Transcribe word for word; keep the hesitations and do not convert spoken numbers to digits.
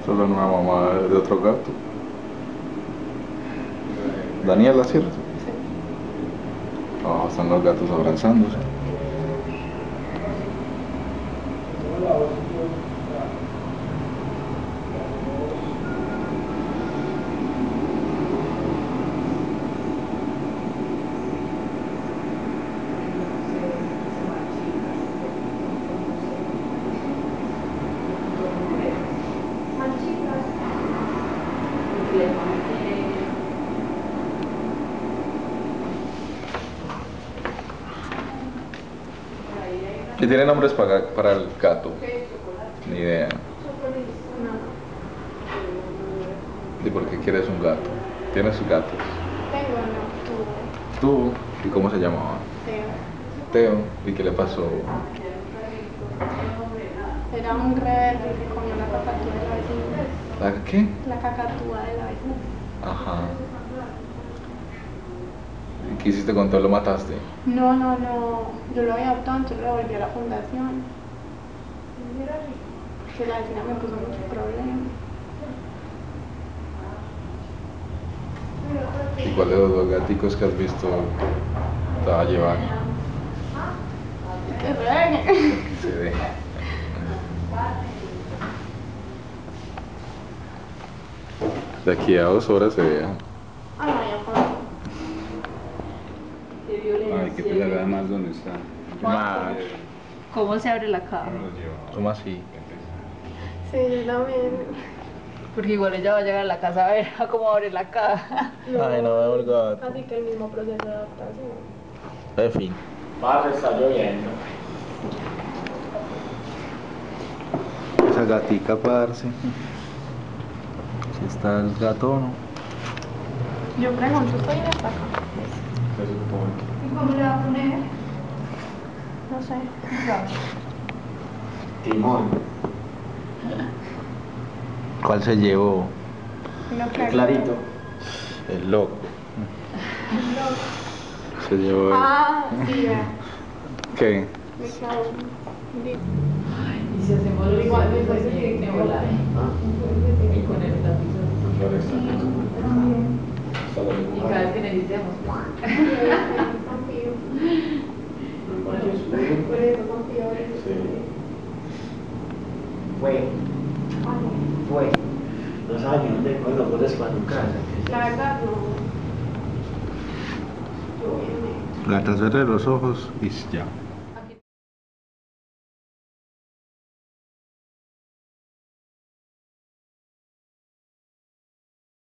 Solo una mamá de otro gato. Daniela, ¿cierto? Sí. Oh, están los gatos abrazándose. ¿Y tiene nombres para, para el gato? Ni idea. ¿Y por qué quieres un gato? ¿Tienes gatos? Tengo, no, ¿Tú? tuve. ¿Y cómo se llamaba? Teo. Teo. ¿Y qué le pasó? Era un rebelde que comió la cacatúa de la vecina. ¿La qué? La cacatúa de la vecina. Ajá. ¿Y qué hiciste con todo? ¿Lo mataste? No, no, no. Yo lo había adoptado, entonces lo devolví a la fundación. Porque la vecina me puso muchos problemas. ¿Y cuál de los dos gaticos que has visto te va a llevar? ¡Qué regue! Se ve. De aquí a dos horas se vea. Ah, no, ya pasó. Ay, qué pesar, además, ¿dónde está? Más. ¿Cómo se abre la caja? ¿Cómo así? Sí, yo también. Porque igual ella va a llegar a la casa a ver a cómo abre la caja. Ay, no veo el gato. Casi que el mismo proceso de adaptación. En fin. Parce, está lloviendo. Esa gatica, parce. Si está el gato, ¿no? Yo pregunto, ¿estoy de hasta acá? Se supone. ¿Y cómo le va a poner? No sé. Timón. ¿Cuál se llevó? Lo Qué clarito. El loco. Se llevó el... Ah, sí, ya. ¿Qué? Me clavo un dip. Y si hacemos los Igual, igual, después pues de que de te volar. ¿Ah? Y con el lápiz. Flor está. Solo Y cada vez que necesitemos. Confío. Por eso. Por eso confío en eso. Sí. Fue. Fue. No sabes ni dónde coger los goles para tu casa. La verdad, no. Yo bien. Gata, cerré los ojos y ya.